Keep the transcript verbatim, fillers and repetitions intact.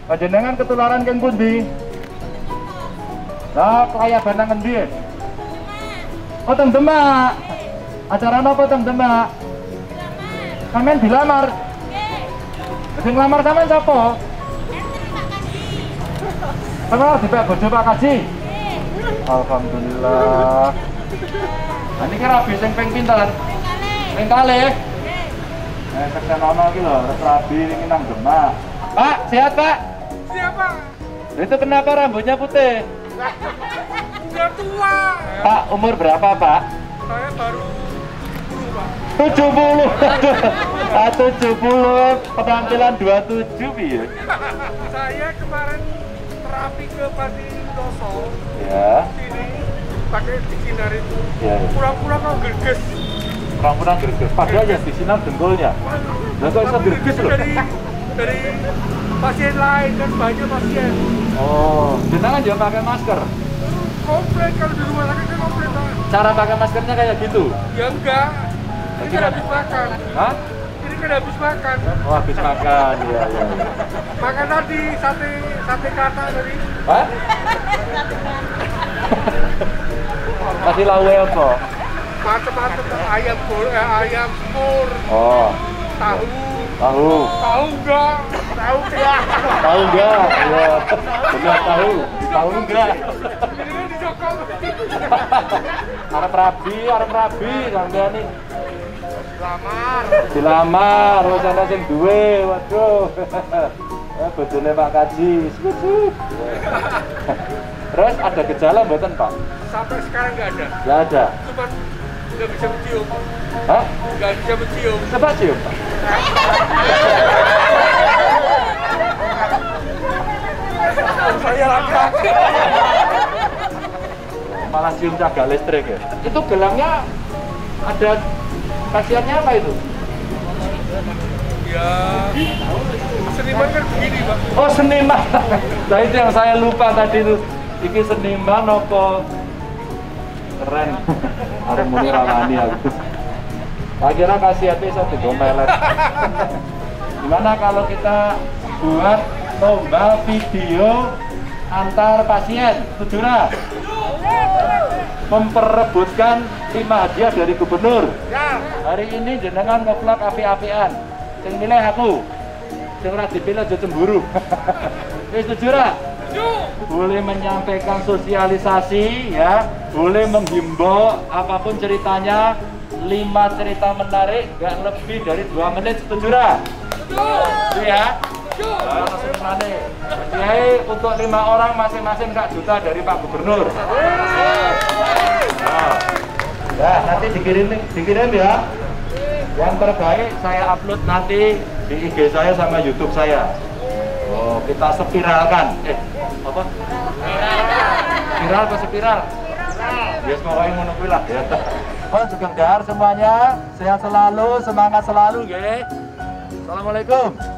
Panjenengan ketularan keng pundi? Lah kaya banang endi? Oh teng Demak. Acara apa teng Demak? Sampeyan dilamar. Sing nglamar sampean sapa? Kenal di Pak Bojo Pak Kaji? Alhamdulillah. Nah, ini kira habis yang peng pinter? Peng kalih? Eh, seksen ono iki lho, terus rabi ini nang Demak. Pak, sehat Pak? Siap Pak. Itu kenapa rambutnya putih? Udah tua. Pak, umur berapa Pak? Saya baru sepuluh Pak. tujuh puluh. Ah, tujuh puluh, penampilan dua puluh tujuh piye? Saya kemarin terapi ke Pati Doso. Ya. Sini pakai disinar itu. Ya. Pura-pura kau gerges. Kurang-kurang gerges. Padahal yang disinar dengkulnya. Lah kok bisa gerges loh? Dari dari pasien lain kan banyak pasien. Oh, jenengan juga pakai masker. Komplit kalau di rumah sakit kan komplit Pak. Cara pakai maskernya kayak gitu? Ya enggak. Ini kan habis makan. Hah? Ini kan habis makan. Oh, habis makan, iya, iya. Makan tadi sate sate kata tadi. Hah? Kasih lawe apa? Macam-macam ayam gol, eh, ayam semur, Oh, tahu, tahu. tahu enggak, tahu enggak. Tahu enggak? Iya. Benar tahu. Tahu enggak? Ini disokong. Arep rabi, arep rabi sampean iki. Lamar. Dilamar, wis ana sing duwe. Waduh. Eh, bojone Pak Kaji. Sip-sip. Terus ada gejala mboten, Pak? Sampai sekarang nggak ada. Enggak ada. Cuma nggak bisa mencium. Hah? Nggak bisa mencium. Coba cium, Pak. Saya laki-laki. Malah cium cagak listrik ya. Itu gelangnya ada khasiatnya apa itu? Ya, seniman kan begini Pak. Oh, seniman. Nah itu yang saya lupa tadi itu. Iki seniman apa? Keren. Arep muni rawani aku. Akhirnya khasiatnya saya digomelet. Gimana kalau kita buat lomba video antar pasien, Sudura? Memperebutkan lima hadiah dari gubernur. Ya. Hari ini jenengan ngevlog api-apian. Sing milih aku. Sing ora dipilih aja cemburu. Wis setuju ra? Boleh menyampaikan sosialisasi ya, boleh menghimbau apapun ceritanya, lima cerita menarik gak lebih dari dua menit, setuju ra? Setuju ya? Nah, langsung mana? Jadi untuk lima orang masing-masing kak juta dari Pak Gubernur. Nah, ya nanti dikirim dikirim ya. Yang terbaik saya upload nanti di I G saya sama YouTube saya. Oh, kita spiralkan. Eh, apa? Spiral ke spiral? Ya, semuanya ngono kuwi lah ya. Oh, sugeng dahar semuanya, sehat selalu, semangat selalu nggih. Assalamualaikum.